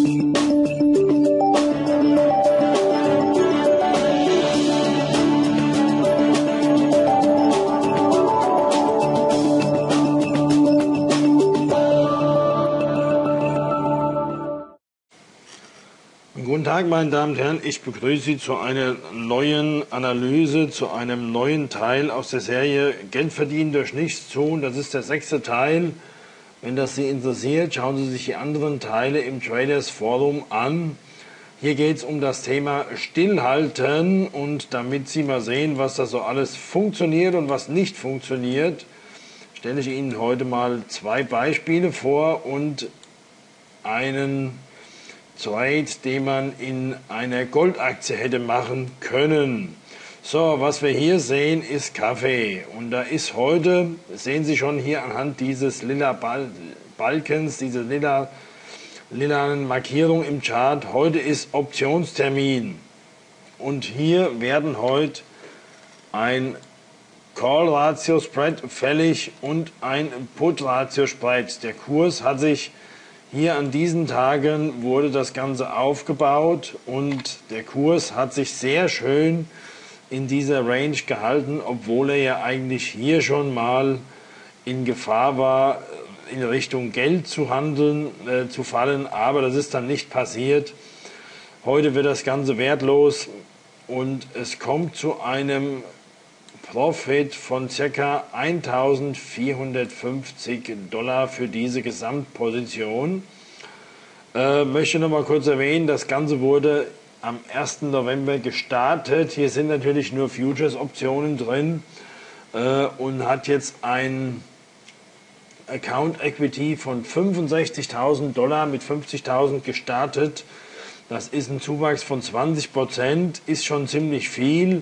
Guten Tag, meine Damen und Herren, ich begrüße Sie zu einer neuen Analyse, zu einem neuen Teil aus der Serie Geld verdienen durch nichts tun. Das ist der 6. Teil. Wenn das Sie interessiert, schauen Sie sich die anderen Teile im Traders Forum an. Hier geht es um das Thema Stillhalten, und damit Sie mal sehen, was da so alles funktioniert und was nicht funktioniert, stelle ich Ihnen heute mal 2 Beispiele vor und einen Trade, den man in einer Goldaktie hätte machen können. So, was wir hier sehen, ist Kaffee. Und da ist heute, sehen Sie schon hier anhand dieses lila Balkens, diese lilanen Markierung im Chart, heute ist Optionstermin. Und hier werden heute ein Call-Ratio-Spread fällig und ein Put-Ratio-Spread. Der Kurs hat sich hier an diesen Tagen wurde das Ganze aufgebaut und der Kurs hat sich sehr schön in dieser Range gehalten, obwohl er ja eigentlich hier schon mal in Gefahr war, in Richtung Geld zu fallen, aber das ist dann nicht passiert. Heute wird das Ganze wertlos und es kommt zu einem Profit von ca. 1.450 $ für diese Gesamtposition. Möchte noch mal kurz erwähnen, das Ganze wurde am 1. November gestartet. Hier sind natürlich nur Futures-Optionen drin und hat jetzt ein Account Equity von 65.000 $ mit 50.000 gestartet. Das ist ein Zuwachs von 20%, ist schon ziemlich viel.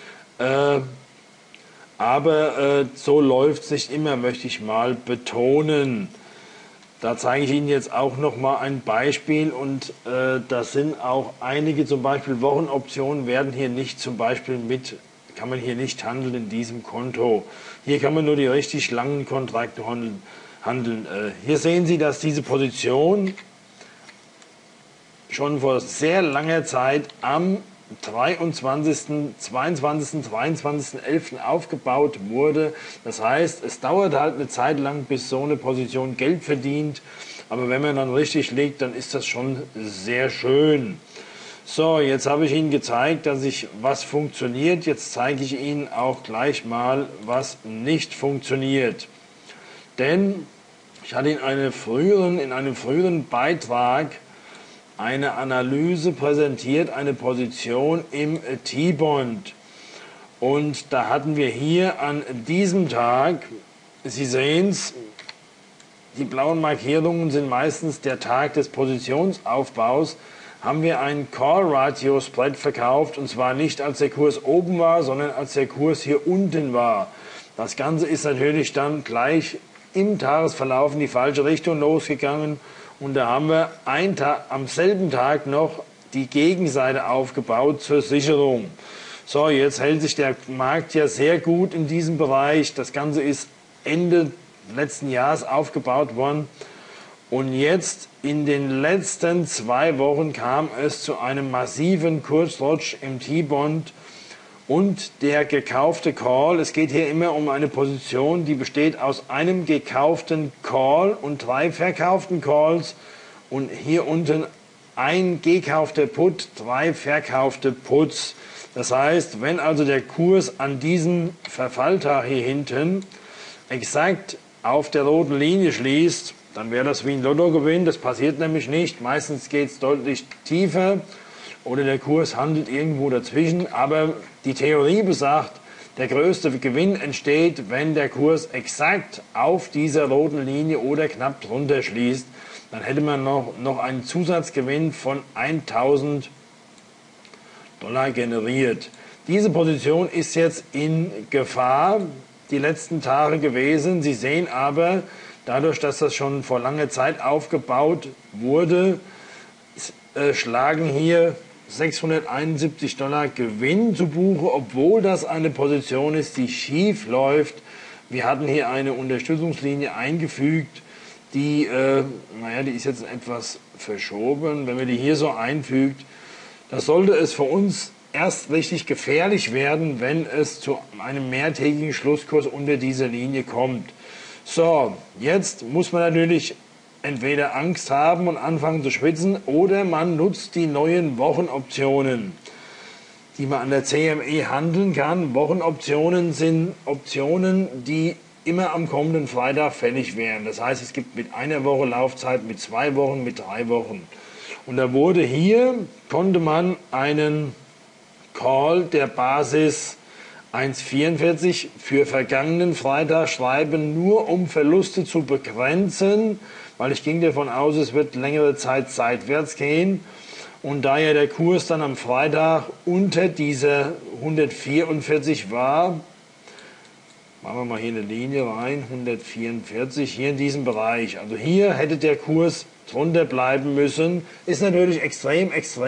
Aber so läuft es nicht immer, möchte ich mal betonen. Da zeige ich Ihnen jetzt auch noch mal ein Beispiel, und das sind auch einige, zum Beispiel Wochenoptionen werden hier nicht, kann man hier nicht handeln in diesem Konto. Hier kann man nur die richtig langen Kontrakte handeln. Hier sehen Sie, dass diese Position schon vor sehr langer Zeit am 22., 23., 11. aufgebaut wurde. Das heißt, es dauert halt eine Zeit lang, bis so eine Position Geld verdient. Aber wenn man dann richtig liegt, dann ist das schon sehr schön. So, jetzt habe ich Ihnen gezeigt, was funktioniert. Jetzt zeige ich Ihnen auch gleich mal, was nicht funktioniert. Denn ich hatte in einem früheren Beitrag eine Analyse präsentiert, eine Position im T-Bond. Und da hatten wir hier an diesem Tag, Sie sehen es, die blauen Markierungen sind meistens der Tag des Positionsaufbaus, haben wir einen Call-Ratio-Spread verkauft, und zwar nicht als der Kurs oben war, sondern als der Kurs hier unten war. Das Ganze ist natürlich dann gleich im Tagesverlauf in die falsche Richtung losgegangen. Und da haben wir am selben Tag noch die Gegenseite aufgebaut zur Sicherung. So, jetzt hält sich der Markt ja sehr gut in diesem Bereich. Das Ganze ist Ende letzten Jahres aufgebaut worden. Und jetzt in den letzten 2 Wochen kam es zu einem massiven Kursrutsch im T-Bond. Und der gekaufte Call, es geht hier immer um eine Position, die besteht aus einem gekauften Call und 3 verkauften Calls, und hier unten ein gekaufter Put, 3 verkaufte Puts. Das heißt, wenn also der Kurs an diesem Verfalltag hier hinten exakt auf der roten Linie schließt, dann wäre das wie ein Lottogewinn. Das passiert nämlich nicht. Meistens geht es deutlich tiefer oder der Kurs handelt irgendwo dazwischen, aber die Theorie besagt, der größte Gewinn entsteht, wenn der Kurs exakt auf dieser roten Linie oder knapp drunter schließt. Dann hätte man noch einen Zusatzgewinn von 1.000 $ generiert. Diese Position ist jetzt in Gefahr die letzten Tage gewesen. Sie sehen aber, dadurch, dass das schon vor langer Zeit aufgebaut wurde, schlagen hier 671 $ Gewinn zu Buche, obwohl das eine Position ist, die schief läuft. Wir hatten hier eine Unterstützungslinie eingefügt, die, naja, die ist jetzt etwas verschoben. Wenn man die hier so einfügt, da sollte es für uns erst richtig gefährlich werden, wenn es zu einem mehrtägigen Schlusskurs unter dieser Linie kommt. So, jetzt muss man natürlich entweder Angst haben und anfangen zu schwitzen oder man nutzt die neuen Wochenoptionen, die man an der CME handeln kann. Wochenoptionen sind Optionen, die immer am kommenden Freitag fällig wären. Das heißt, es gibt mit einer Woche Laufzeit, mit 2 Wochen, mit 3 Wochen. Und da wurde hier, konnte man einen Call der Basis 1,44 für vergangenen Freitag schreiben, nur um Verluste zu begrenzen, weil ich ging davon aus, es wird längere Zeit seitwärts gehen. Und da ja der Kurs dann am Freitag unter dieser 144 war, machen wir mal hier eine Linie rein, 144, hier in diesem Bereich. Also hier hätte der Kurs drunter bleiben müssen. Ist natürlich extrem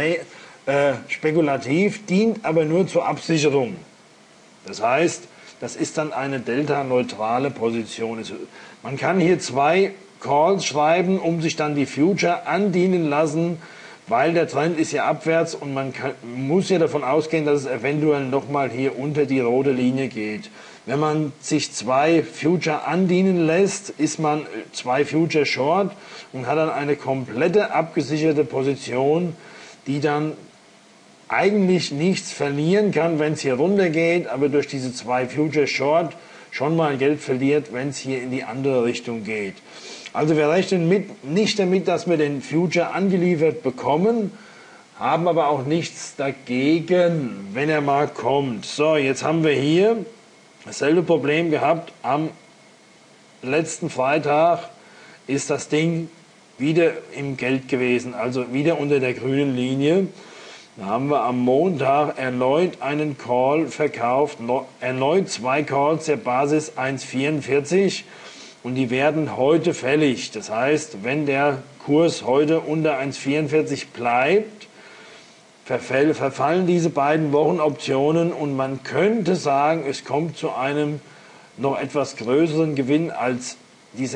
spekulativ, dient aber nur zur Absicherung. Das heißt, das ist dann eine delta-neutrale Position. Man kann hier 2 Calls schreiben, um sich dann die Future andienen lassen, weil der Trend ist ja abwärts und man muss ja davon ausgehen, dass es eventuell nochmal hier unter die rote Linie geht. Wenn man sich 2 Future andienen lässt, ist man 2 Future Short und hat dann eine komplette abgesicherte Position, die dann eigentlich nichts verlieren kann, wenn es hier runter geht, aber durch diese 2 Future Short schon mal Geld verliert, wenn es hier in die andere Richtung geht. Also wir rechnen nicht damit, dass wir den Future angeliefert bekommen, haben aber auch nichts dagegen, wenn er mal kommt. So, jetzt haben wir hier dasselbe Problem gehabt. Am letzten Freitag ist das Ding wieder im Geld gewesen, also wieder unter der grünen Linie. Da haben wir am Montag erneut einen Call verkauft, erneut 2 Calls der Basis 1,44 und die werden heute fällig. Das heißt, wenn der Kurs heute unter 1,44 bleibt, verfallen diese beiden Wochenoptionen und man könnte sagen, es kommt zu einem noch etwas größeren Gewinn als die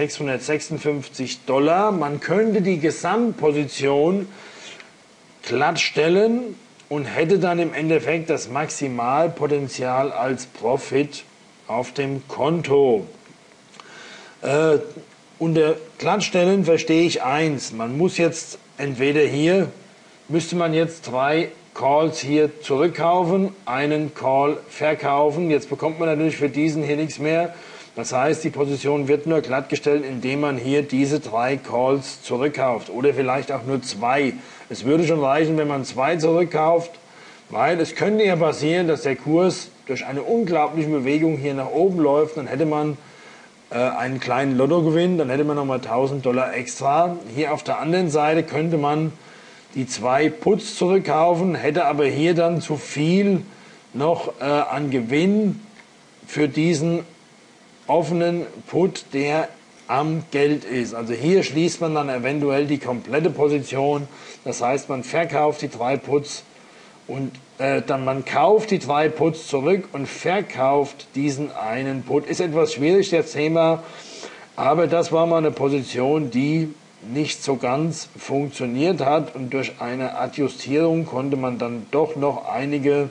$656. Man könnte die Gesamtposition glattstellen und hätte dann im Endeffekt das Maximalpotenzial als Profit auf dem Konto. Unter glattstellen verstehe ich eins, man muss jetzt entweder hier, müsste man jetzt 3 Calls hier zurückkaufen, einen Call verkaufen, jetzt bekommt man natürlich für diesen hier nichts mehr. Das heißt, die Position wird nur glattgestellt, indem man hier diese 3 Calls zurückkauft oder vielleicht auch nur 2. Es würde schon reichen, wenn man 2 zurückkauft, weil es könnte ja passieren, dass der Kurs durch eine unglaubliche Bewegung hier nach oben läuft. Dann hätte man einen kleinen Lottogewinn, dann hätte man nochmal $1.000 extra. Hier auf der anderen Seite könnte man die 2 Puts zurückkaufen, hätte aber hier dann zu viel noch an Gewinn für diesen offenen Put, der am Geld ist. Also hier schließt man dann eventuell die komplette Position. Das heißt, man verkauft die 3 Puts und dann man kauft die 3 Puts zurück und verkauft diesen einen Put. Ist etwas schwierig, das Thema, aber das war mal eine Position, die nicht so ganz funktioniert hat und durch eine Adjustierung konnte man dann doch noch einige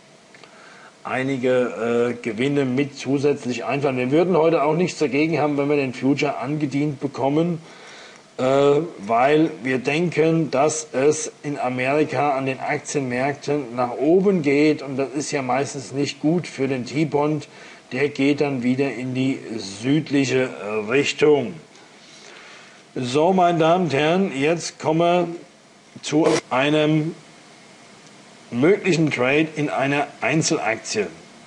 Gewinne mit zusätzlich einfahren. Wir würden heute auch nichts dagegen haben, wenn wir den Future angedient bekommen, weil wir denken, dass es in Amerika an den Aktienmärkten nach oben geht und das ist ja meistens nicht gut für den T-Bond. Der geht dann wieder in die südliche Richtung. So, meine Damen und Herren, jetzt kommen wir zu einem möglichen Trade in einer Einzelaktie.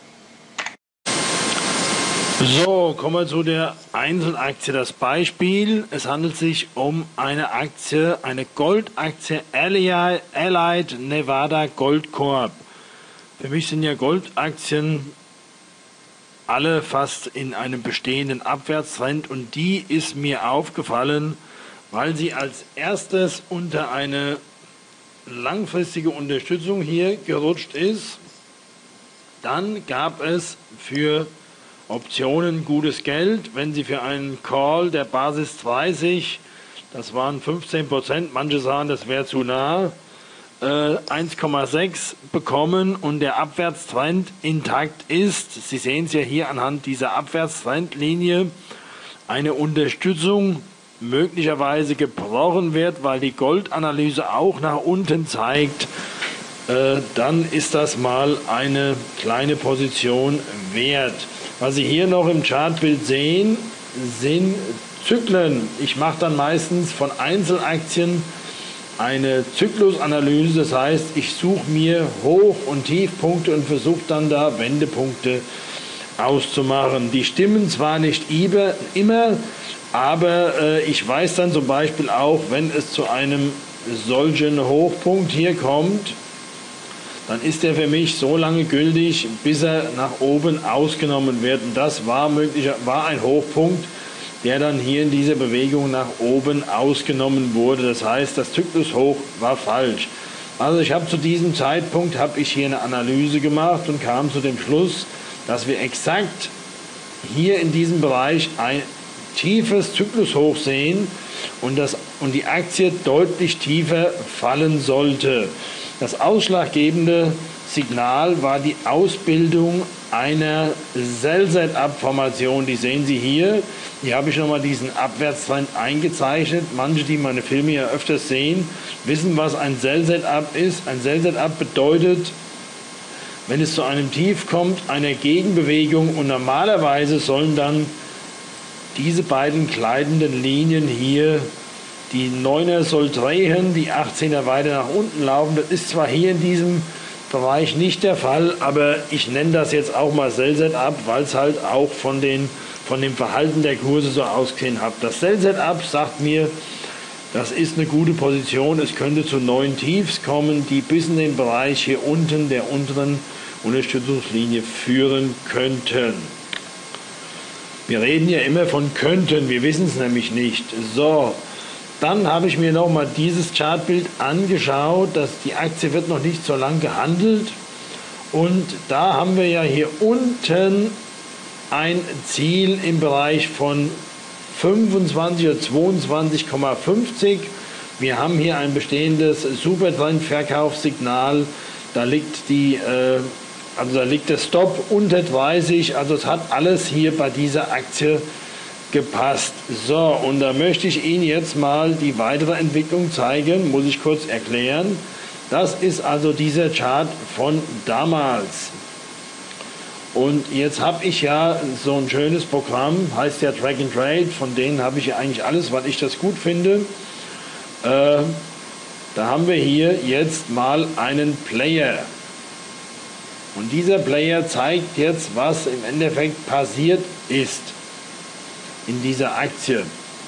So, kommen wir zu der Einzelaktie. Das Beispiel, es handelt sich um eine Aktie, eine Goldaktie Allied Nevada Gold Corp. Für mich sind ja Goldaktien alle fast in einem bestehenden Abwärtstrend und die ist mir aufgefallen, weil sie als erstes unter eine langfristige Unterstützung hier gerutscht ist. Dann gab es für Optionen gutes Geld, wenn Sie für einen Call der Basis 30, das waren 15%, manche sagen, das wäre zu nah, 1,6 bekommen und der Abwärtstrend intakt ist, Sie sehen es ja hier anhand dieser Abwärtstrendlinie, eine Unterstützung möglicherweise gebrochen wird, weil die Goldanalyse auch nach unten zeigt, dann ist das mal eine kleine Position wert. Was Sie hier noch im Chartbild sehen, sind Zyklen. Ich mache dann meistens von Einzelaktien eine Zyklusanalyse, das heißt, ich suche mir Hoch- und Tiefpunkte und versuche dann da Wendepunkte auszumachen. Die stimmen zwar nicht immer, aber ich weiß dann zum Beispiel auch, wenn es zu einem solchen Hochpunkt hier kommt, dann ist er für mich so lange gültig, bis er nach oben ausgenommen wird. Und das war ein Hochpunkt, der dann hier in dieser Bewegung nach oben ausgenommen wurde. Das heißt, das Zyklushoch war falsch. Also ich habe zu diesem Zeitpunkt hier eine Analyse gemacht und kam zu dem Schluss, dass wir exakt hier in diesem Bereich ein tiefes Zyklushoch sehen und die Aktie deutlich tiefer fallen sollte. Das ausschlaggebende Signal war die Ausbildung einer Sell-Set-Up-Formation. Die sehen Sie hier. Hier habe ich nochmal diesen Abwärtstrend eingezeichnet. Manche, die meine Filme ja öfters sehen, wissen, was ein Sell-Set-Up ist. Ein Sell-Set-Up bedeutet, wenn es zu einem Tief kommt, eine Gegenbewegung, und normalerweise sollen dann diese beiden gleitenden Linien hier, die 9er soll drehen, die 18er weiter nach unten laufen. Das ist zwar hier in diesem Bereich nicht der Fall, aber ich nenne das jetzt auch mal Sell-Set-Up, weil es halt auch von dem Verhalten der Kurse so ausgesehen hat. Das Sell-Set-Up sagt mir, das ist eine gute Position, es könnte zu neuen Tiefs kommen, die bis in den Bereich hier unten der unteren Unterstützungslinie führen könnten. Wir reden ja immer von könnten, wir wissen es nämlich nicht. So, dann habe ich mir nochmal dieses Chartbild angeschaut, dass die Aktie wird noch nicht so lang gehandelt, und da haben wir ja hier unten ein Ziel im Bereich von 25 oder 22,50. Wir haben hier ein bestehendes Supertrend-Verkaufssignal, da liegt der Stop unter 30, also es hat alles hier bei dieser Aktie gepasst. So, und da möchte ich Ihnen jetzt mal die weitere Entwicklung zeigen, muss ich kurz erklären. Das ist also dieser Chart von damals. Und jetzt habe ich ja so ein schönes Programm, heißt ja Track and Trade, von denen habe ich ja eigentlich alles, weil ich das gut finde. Da haben wir hier jetzt mal einen Player. Und dieser Player zeigt jetzt, was im Endeffekt passiert ist in dieser Aktie.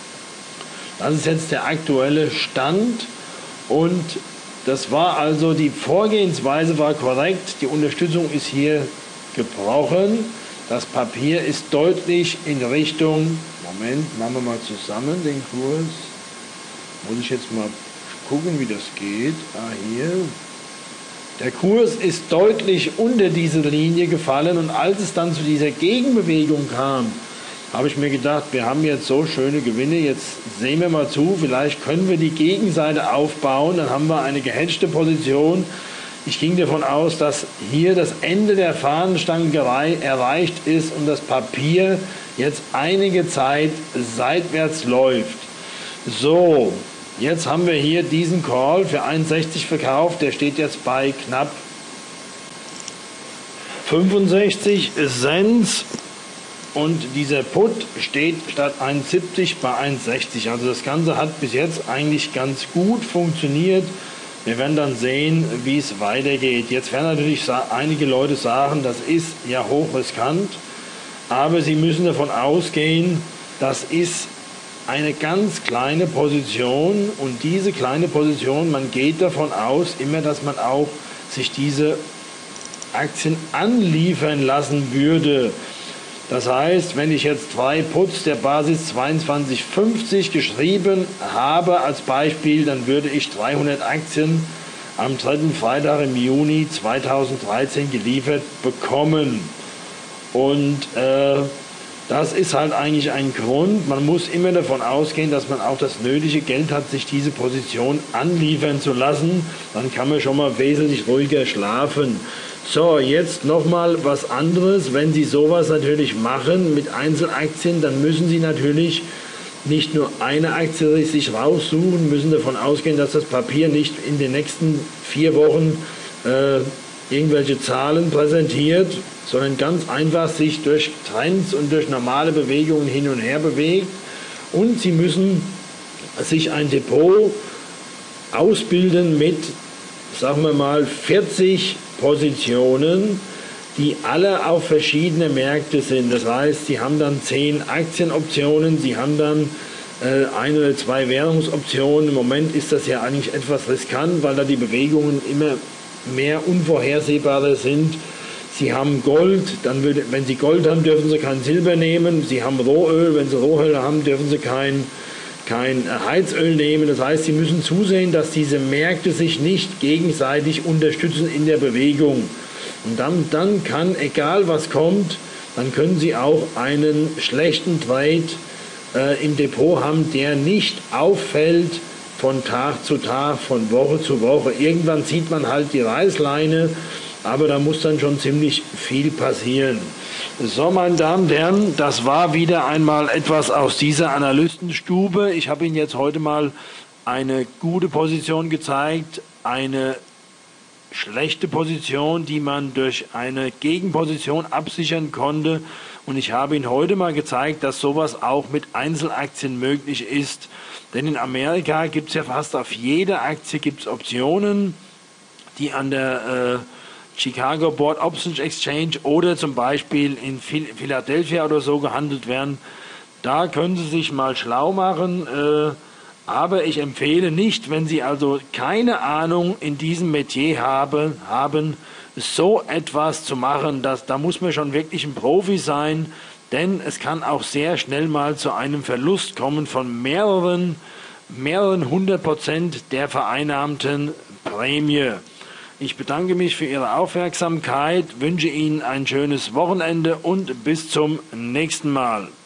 Das ist jetzt der aktuelle Stand, und das war also, die Vorgehensweise war korrekt, die Unterstützung ist hier gebrochen, das Papier ist deutlich in Richtung, Moment, machen wir mal zusammen den Kurs, muss ich jetzt mal gucken, wie das geht, hier. Der Kurs ist deutlich unter diese Linie gefallen, und als es dann zu dieser Gegenbewegung kam, habe ich mir gedacht, wir haben jetzt so schöne Gewinne, jetzt sehen wir mal zu, vielleicht können wir die Gegenseite aufbauen, dann haben wir eine gehedgte Position. Ich ging davon aus, dass hier das Ende der Fahnenstange erreicht ist und das Papier jetzt einige Zeit seitwärts läuft. So, jetzt haben wir hier diesen Call für 61 verkauft, der steht jetzt bei knapp 65 Cent. Und dieser Put steht statt 1,70 bei 1,60. Also das Ganze hat bis jetzt eigentlich ganz gut funktioniert. Wir werden dann sehen, wie es weitergeht. Jetzt werden natürlich einige Leute sagen, das ist ja hochriskant. Aber Sie müssen davon ausgehen, das ist eine ganz kleine Position. Und diese kleine Position, man geht davon aus, immer, dass man auch sich diese Aktien anliefern lassen würde. Das heißt, wenn ich jetzt 2 Puts der Basis 22,50 geschrieben habe als Beispiel, dann würde ich 300 Aktien am 3. Freitag im Juni 2013 geliefert bekommen. Und das ist halt eigentlich ein Grund. Man muss immer davon ausgehen, dass man auch das nötige Geld hat, sich diese Position anliefern zu lassen. Dann kann man schon mal wesentlich ruhiger schlafen. So, jetzt nochmal was anderes. Wenn Sie sowas natürlich machen mit Einzelaktien, dann müssen Sie natürlich nicht nur eine Aktie sich raussuchen, müssen davon ausgehen, dass das Papier nicht in den nächsten 4 Wochen irgendwelche Zahlen präsentiert, sondern ganz einfach sich durch Trends und durch normale Bewegungen hin und her bewegt. Und Sie müssen sich ein Depot ausbilden mit, sagen wir mal, 40 Positionen, die alle auf verschiedene Märkte sind. Das heißt, Sie haben dann 10 Aktienoptionen, Sie haben dann 1 oder 2 Währungsoptionen. Im Moment ist das ja eigentlich etwas riskant, weil da die Bewegungen immer mehr unvorhersehbarer sind. Sie haben Gold, wenn Sie Gold haben, dürfen Sie kein Silber nehmen. Sie haben Rohöl, wenn Sie Rohöl haben, dürfen Sie kein Heizöl nehmen. Das heißt, Sie müssen zusehen, dass diese Märkte sich nicht gegenseitig unterstützen in der Bewegung. Und dann kann, egal was kommt, dann können Sie auch einen schlechten Trade im Depot haben, der nicht auffällt von Tag zu Tag, von Woche zu Woche. Irgendwann zieht man halt die Reißleine, aber da muss dann schon ziemlich viel passieren. So, meine Damen und Herren, das war wieder einmal etwas aus dieser Analystenstube. Ich habe Ihnen jetzt heute mal eine gute Position gezeigt, eine schlechte Position, die man durch eine Gegenposition absichern konnte. Und ich habe Ihnen heute mal gezeigt, dass sowas auch mit Einzelaktien möglich ist. Denn in Amerika gibt es ja fast auf jede Aktie gibt's Optionen, die an der Chicago Board Options Exchange oder zum Beispiel in Philadelphia oder so gehandelt werden. Da können Sie sich mal schlau machen. Aber ich empfehle nicht, wenn Sie also keine Ahnung in diesem Metier haben, so etwas zu machen. Da muss man schon wirklich ein Profi sein, denn es kann auch sehr schnell mal zu einem Verlust kommen von mehreren 100% der vereinnahmten Prämie. Ich bedanke mich für Ihre Aufmerksamkeit, wünsche Ihnen ein schönes Wochenende und bis zum nächsten Mal.